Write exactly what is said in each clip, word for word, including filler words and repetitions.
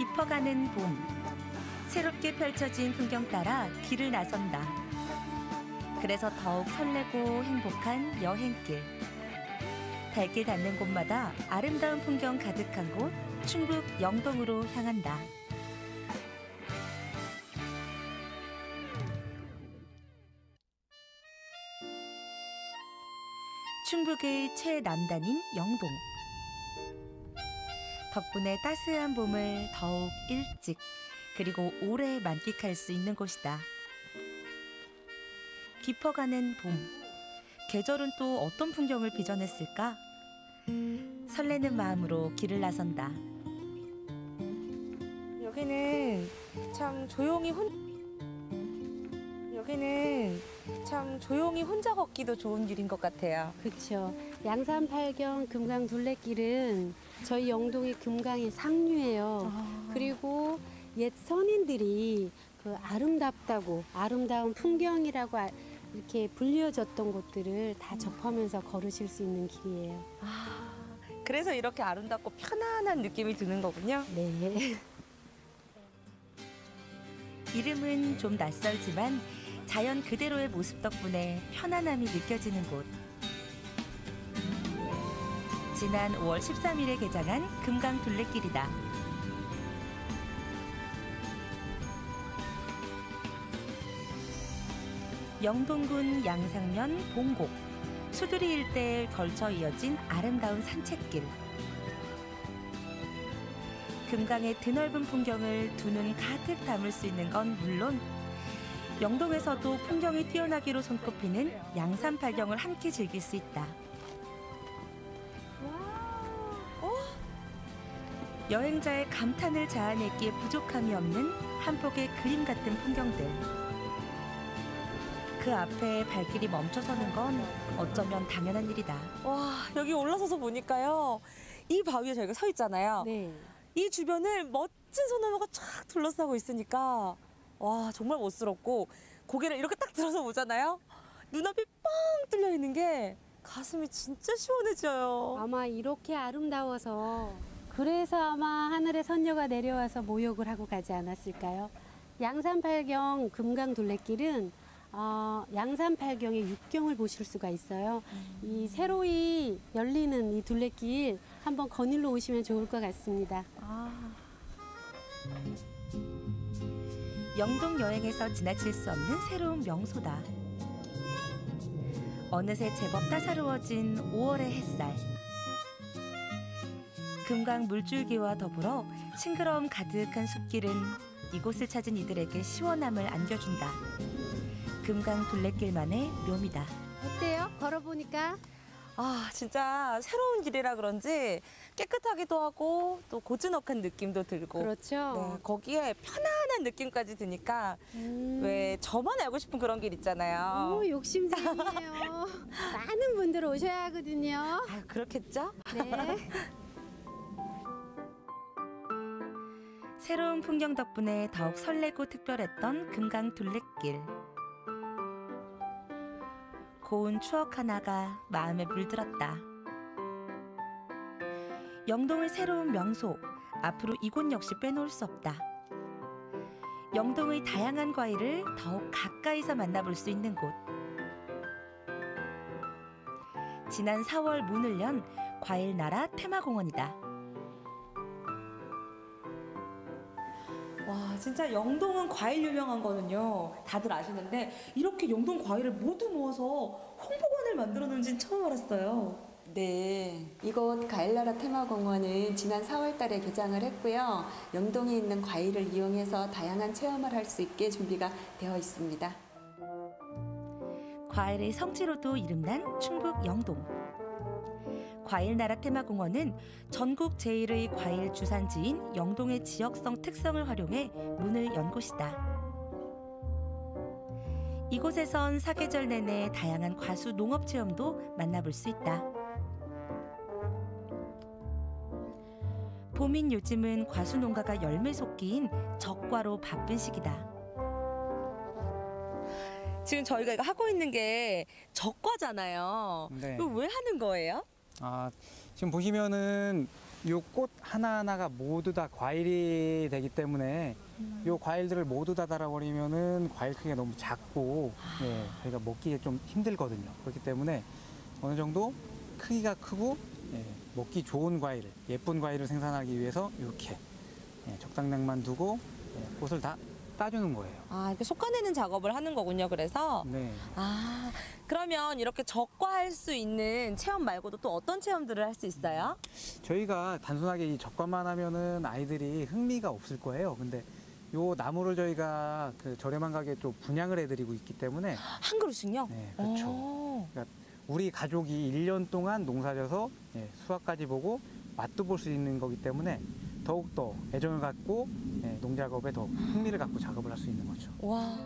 깊어가는 봄. 새롭게 펼쳐진 풍경 따라 길을 나선다. 그래서 더욱 설레고 행복한 여행길. 발길 닿는 곳마다 아름다운 풍경 가득한 곳, 충북 영동으로 향한다. 충북의 최남단인 영동. 덕분에 따스한 봄을 더욱 일찍 그리고 오래 만끽할 수 있는 곳이다. 깊어가는 봄. 계절은 또 어떤 풍경을 빚어냈을까? 설레는 마음으로 길을 나선다. 여기는 참 조용히 혼 여기는 참 조용히 혼자 걷기도 좋은 길인 것 같아요. 그렇죠. 양산팔경 금강 둘레길은 저희 영동의 금강의 상류예요. 아. 그리고 옛 선인들이 그 아름답다고 아름다운 풍경이라고 이렇게 불려졌던 곳들을 다 접하면서 걸으실 수 있는 길이에요. 아, 그래서 이렇게 아름답고 편안한 느낌이 드는 거군요. 네. 이름은 좀 낯설지만 자연 그대로의 모습 덕분에 편안함이 느껴지는 곳. 지난 오월 십삼일에 개장한 금강 둘레길이다. 영동군 양상면 봉곡, 수두리 일대에 걸쳐 이어진 아름다운 산책길. 금강의 드넓은 풍경을 두 눈 가득 담을 수 있는 건 물론 영동에서도 풍경이 뛰어나기로 손꼽히는 양산팔경을 함께 즐길 수 있다. 여행자의 감탄을 자아내기에 부족함이 없는 한 폭의 그림 같은 풍경들. 그 앞에 발길이 멈춰서는 건 어쩌면 당연한 일이다. 와, 여기 올라서서 보니까요. 이 바위에 저희가 서 있잖아요. 네. 이 주변을 멋진 소나무가 쫙 둘러싸고 있으니까 와, 정말 멋스럽고 고개를 이렇게 딱 들어서 보잖아요. 눈앞이 뻥 뚫려 있는 게 가슴이 진짜 시원해져요. 아마 이렇게 아름다워서 그래서 아마 하늘에 선녀가 내려와서 모욕을 하고 가지 않았을까요? 양산팔경 금강 둘레길은 어, 양산팔경의 육경을 보실 수가 있어요. 음. 이 새로이 열리는 이 둘레길 한번 거닐러 오시면 좋을 것 같습니다. 아. 영동 여행에서 지나칠 수 없는 새로운 명소다. 어느새 제법 따사로워진 오월의 햇살. 금강 물줄기와 더불어 싱그러움 가득한 숲길은 이곳을 찾은 이들에게 시원함을 안겨준다. 금강 둘레길만의 묘미다. 어때요? 걸어보니까? 아, 진짜 새로운 길이라 그런지 깨끗하기도 하고 또 고즈넉한 느낌도 들고. 그렇죠. 네, 거기에 편안한 느낌까지 드니까 음. 왜 저만 알고 싶은 그런 길 있잖아요. 오, 욕심쟁이에요. 많은 분들 오셔야 하거든요. 아, 그렇겠죠? 네. 새로운 풍경 덕분에 더욱 설레고 특별했던 금강 둘레길. 고운 추억 하나가 마음에 물들었다. 영동의 새로운 명소, 앞으로 이곳 역시 빼놓을 수 없다. 영동의 다양한 과일을 더욱 가까이서 만나볼 수 있는 곳. 지난 사월 문을 연 과일나라 테마공원이다. 와, 진짜 영동은 과일 유명한 거는요 다들 아시는데 이렇게 영동 과일을 모두 모아서 홍보관을 만들어 놓은지는 처음 알았어요. 네, 이곳 과일나라 테마공원은 지난 사월 달에 개장을 했고요. 영동에 있는 과일을 이용해서 다양한 체험을 할 수 있게 준비가 되어 있습니다. 과일의 성지로도 이름난 충북 영동. 과일나라 테마공원은 전국 제일의 과일 주산지인 영동의 지역성 특성을 활용해 문을 연 곳이다. 이곳에선 사계절 내내 다양한 과수 농업 체험도 만나볼 수 있다. 봄인 요즘은 과수 농가가 열매 속기인 적과로 바쁜 시기다. 지금 저희가 이거 하고 있는 게 적과잖아요. 네. 이거 왜 하는 거예요? 아, 지금 보시면은 요 꽃 하나하나가 모두 다 과일이 되기 때문에 요 과일들을 모두 다 달아버리면은 과일 크기가 너무 작고 예, 저희가 먹기에 좀 힘들거든요. 그렇기 때문에 어느 정도 크기가 크고 예, 먹기 좋은 과일, 예쁜 과일을 생산하기 위해서 이렇게 예, 적당량만 두고 예, 꽃을 다 따주는 거예요. 아, 이렇게 솎아내는 작업을 하는 거군요. 그래서 네. 아, 그러면 이렇게 적과할 수 있는 체험 말고도 또 어떤 체험들을 할 수 있어요? 저희가 단순하게 이 적과만 하면은 아이들이 흥미가 없을 거예요. 근데 요 나무를 저희가 그 저렴한 가격에 좀 분양을 해드리고 있기 때문에 한 그루씩요? 네, 그렇죠. 오. 우리 가족이 일 년 동안 농사져서 예, 수확까지 보고 맛도 볼 수 있는 거기 때문에 더욱더 애정을 갖고 예, 농작업에 더 흥미를 갖고 작업을 할 수 있는 거죠. 와.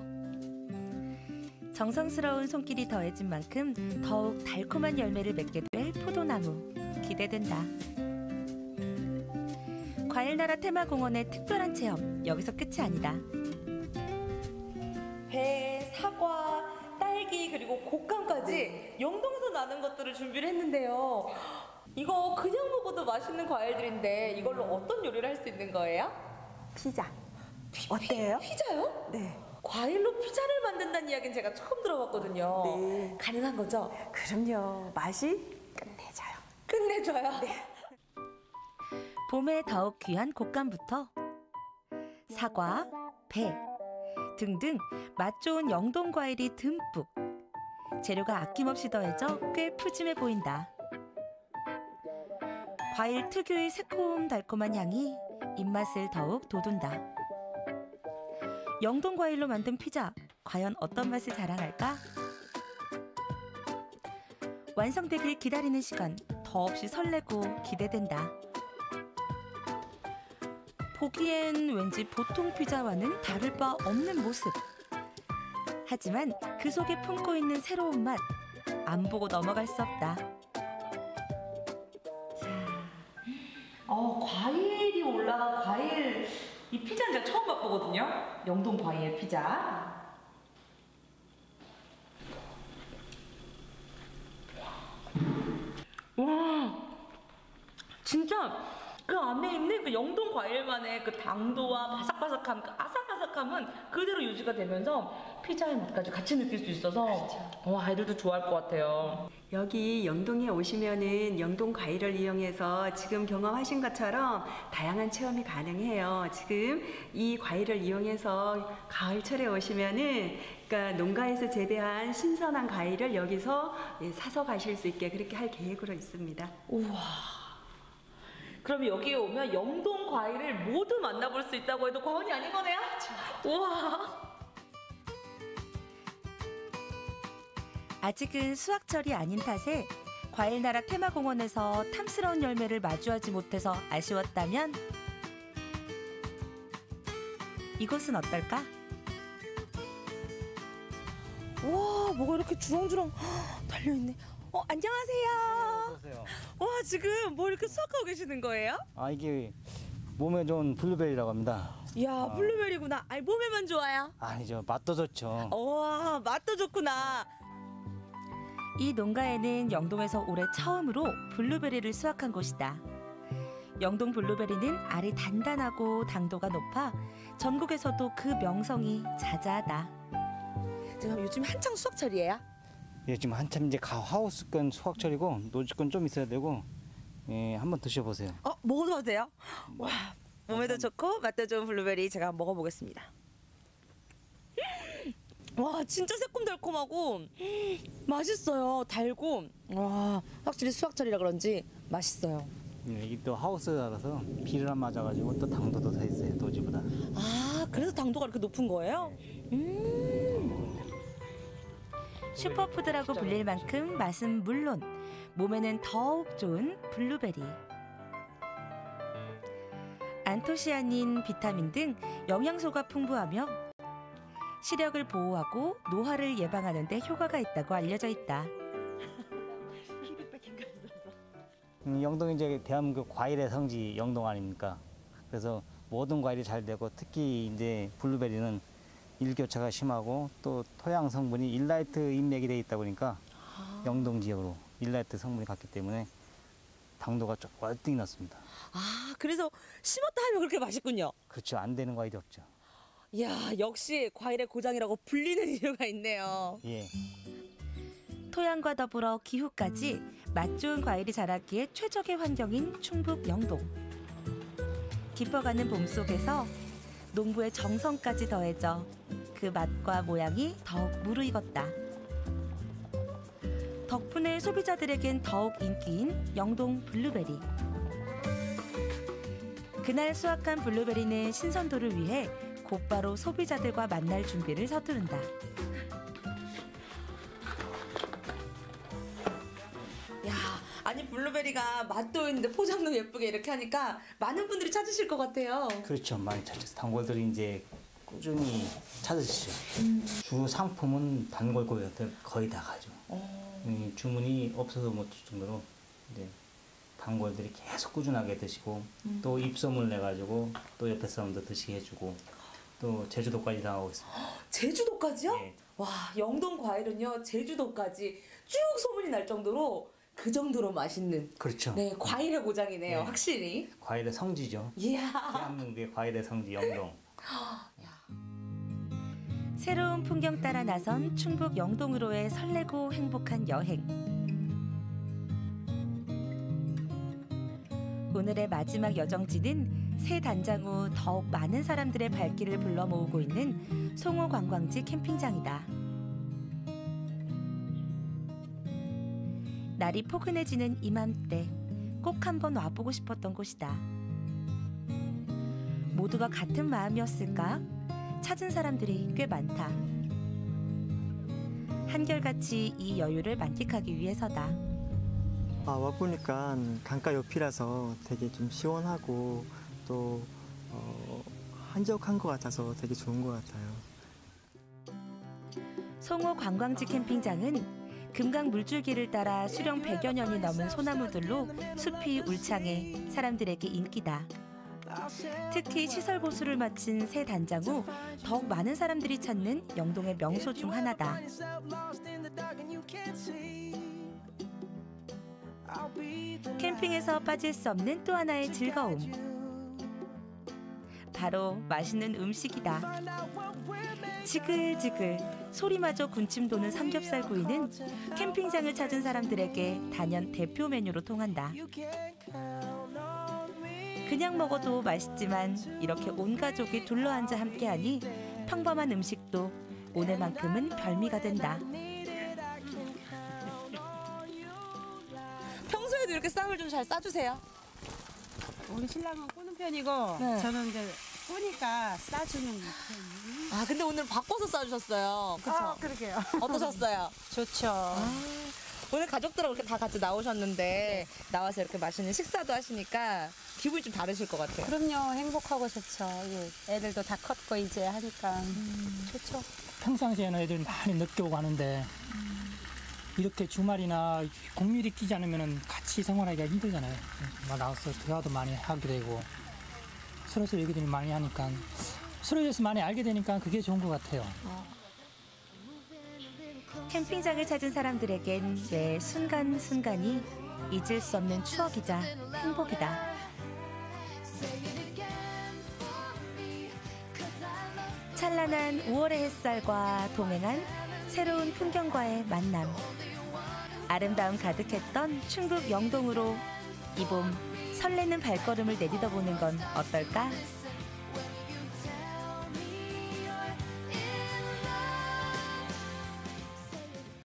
정성스러운 손길이 더해진 만큼 더욱 달콤한 열매를 맺게 될 포도나무. 기대된다. 과일나라 테마공원의 특별한 체험 여기서 끝이 아니다. 배, 사과, 딸기 그리고 곶감까지 영동에서 나는 것들을 준비를 했는데요. 이거 그냥 먹어도 맛있는 과일들인데 이걸로 어떤 요리를 할 수 있는 거예요? 피자. 어때요? 피자요? 네. 과일로 피자를 만든다는 이야기는 제가 처음 들어봤거든요. 네. 가능한 거죠? 그럼요. 맛이 끝내줘요. 끝내줘요. 봄에 더욱 귀한 곶감부터 사과, 배 등등 맛 좋은 영동 과일이 듬뿍. 재료가 아낌없이 더해져 꽤 푸짐해 보인다. 과일 특유의 새콤달콤한 향이 입맛을 더욱 돋운다. 영동 과일로 만든 피자, 과연 어떤 맛을 자랑할까? 완성되길 기다리는 시간, 더없이 설레고 기대된다. 보기엔 왠지 보통 피자와는 다를 바 없는 모습. 하지만 그 속에 품고 있는 새로운 맛, 안 보고 넘어갈 수 없다. 어, 과일이 올라간 과일 이 피자는 제가 처음 맛보거든요. 영동 과일 피자. 와, 진짜 그 안에 있는 그 영동 과일만의 그 당도와 바삭바삭함, 그 아삭아삭함은 그대로 유지가 되면서 피자의 맛까지 같이 느낄 수 있어서 어, 아이들도 좋아할 것 같아요. 여기 영동에 오시면은 영동 과일을 이용해서 지금 경험하신 것처럼 다양한 체험이 가능해요. 지금 이 과일을 이용해서 가을철에 오시면은 그러니까 농가에서 재배한 신선한 과일을 여기서 예, 사서 가실 수 있게 그렇게 할 계획으로 있습니다. 우와. 그럼 여기에 오면 영동 과일을 모두 만나볼 수 있다고 해도 과언이 아닌 거네요? 우와. 아직은 수확철이 아닌 탓에 과일나라 테마공원에서 탐스러운 열매를 마주하지 못해서 아쉬웠다면 이곳은 어떨까? 와, 뭐가 이렇게 주렁주렁 달려있네. 어, 안녕하세요. 어서오세요. 와, 지금 뭐 이렇게 수확하고 계시는 거예요? 아 이게 몸에 좋은 블루베리라고 합니다. 이야, 블루베리구나. 아니, 몸에만 좋아요? 아니죠, 맛도 좋죠. 와, 맛도 좋구나. 이 농가에는 영동에서 올해 처음으로 블루베리를 수확한 곳이다. 영동 블루베리는 알이 단단하고 당도가 높아 전국에서도 그 명성이 자자하다. 지금 요즘 한창 수확철이에요? 예, 지금 한참 이제 가 하우스건 수확철이고 노지건 좀 있어야 되고 예, 한번 드셔보세요. 어, 먹어도 돼요? 와, 몸에도 좋고 맛도 좋은 블루베리 제가 한번 먹어보겠습니다. 와, 진짜 새콤달콤하고 맛있어요. 달고 와, 확실히 수확철이라 그런지 맛있어요. 예, 이게 또 하우스라서 비를 안 맞아가지고 또 당도도 더 있어요, 노지보다. 아, 그래서 당도가 이렇게 높은 거예요? 음. 슈퍼푸드라고 불릴 만큼 맛은 물론 몸에는 더욱 좋은 블루베리. 안토시아닌, 비타민 등 영양소가 풍부하며 시력을 보호하고 노화를 예방하는 데 효과가 있다고 알려져 있다. 음, 영동이 이제 대한민국 과일의 성지 영동 아닙니까? 그래서 모든 과일이 잘 되고 특히 이제 블루베리는 일교차가 심하고 또 토양 성분이 일라이트 인맥이 돼 있다 보니까 영동 지역으로 일라이트 성분이 갔기 때문에 당도가 좀 월등히 낮습니다. 아, 그래서 심었다 하면 그렇게 맛있군요. 그렇죠. 안 되는 과일이 없죠. 이야, 역시 과일의 고장이라고 불리는 이유가 있네요. 예. 토양과 더불어 기후까지 맛 좋은 과일이 자라기에 최적의 환경인 충북 영동. 깊어가는 봄 속에서 농부의 정성까지 더해져 그 맛과 모양이 더욱 무르익었다. 덕분에 소비자들에겐 더욱 인기인 영동 블루베리. 그날 수확한 블루베리는 신선도를 위해 곧바로 소비자들과 만날 준비를 서두른다. 야, 아니 블루베리가 맛도 있는데 포장도 예쁘게 이렇게 하니까 많은 분들이 찾으실 것 같아요. 그렇죠. 많이 찾죠. 단골들이 이제 꾸준히 찾으시죠. 주 상품은 단골 고객들 거의 다 가죠. 음, 주문이 없어서 못 줄 정도로 이제 단골들이 계속 꾸준하게 드시고 음. 또 입소문 내가지고 또 옆에 사람도 드시게 해주고 또 제주도까지 나가고 있습니다. 제주도까지요? 네. 와, 영동 과일은요 제주도까지 쭉 소문이 날 정도로 그 정도로 맛있는 그렇죠. 네 과일의 고장이네요. 네. 확실히. 과일의 성지죠. 이야. 대한민국의 과일의 성지 영동. 새로운 풍경 따라 나선 충북 영동으로의 설레고 행복한 여행. 오늘의 마지막 여정지는 새 단장 후 더욱 많은 사람들의 발길을 불러 모으고 있는 송호 관광지 캠핑장이다. 날이 포근해지는 이맘때 꼭 한번 와보고 싶었던 곳이다. 모두가 같은 마음이었을까? 찾은 사람들이 꽤 많다. 한결같이 이 여유를 만끽하기 위해서다. 아, 와보니까 강가 옆이라서 되게 좀 시원하고 또 어, 한적한 것 같아서 되게 좋은 것 같아요. 송호 관광지 캠핑장은 금강 물줄기를 따라 수령 백여 년이 넘은 소나무들로 숲이 울창해 사람들에게 인기다. 특히 시설 보수를 마친 새 단장 후 더욱 많은 사람들이 찾는 영동의 명소 중 하나다. 캠핑에서 빠질 수 없는 또 하나의 즐거움. 바로 맛있는 음식이다. 지글지글 소리마저 군침 도는 삼겹살 구이는 캠핑장을 찾은 사람들에게 단연 대표 메뉴로 통한다. 그냥 먹어도 맛있지만 이렇게 온 가족이 둘러앉아 함께하니 평범한 음식도 오늘만큼은 별미가 된다. 평소에도 이렇게 쌈을 좀 잘 싸주세요. 우리 신랑은 꾸는 편이고 네. 저는 이제 꾸니까 싸주는 편이에요. 아, 근데 오늘 바꿔서 싸주셨어요. 그렇죠? 아, 그러게요. 어떠셨어요? 좋죠. 오늘 가족들하고 이렇게 다 같이 나오셨는데 나와서 이렇게 맛있는 식사도 하시니까 기분이 좀 다르실 것 같아요. 그럼요. 행복하고 좋죠. 예. 애들도 다 컸고 이제 하니까 좋죠. 평상시에는 애들 많이 늦게 오고 하는데 이렇게 주말이나 공휴일이 끼지 않으면 같이 생활하기가 힘들잖아요. 막 나와서 대화도 많이 하게 되고 서로 서로 얘기들이 많이 하니까 서로에 대해서 많이 알게 되니까 그게 좋은 것 같아요. 캠핑장을 찾은 사람들에겐 매 순간순간이 잊을 수 없는 추억이자 행복이다. 찬란한 우월의 햇살과 동행한 새로운 풍경과의 만남. 아름다움 가득했던 충북 영동으로 이 봄 설레는 발걸음을 내딛어보는 건 어떨까?